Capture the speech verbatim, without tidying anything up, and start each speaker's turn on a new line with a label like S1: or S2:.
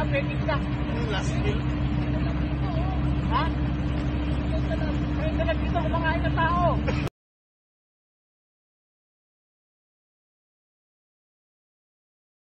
S1: pwede ka.
S2: Last meal.
S1: Ha? Pwede na dito kumakain ng tao.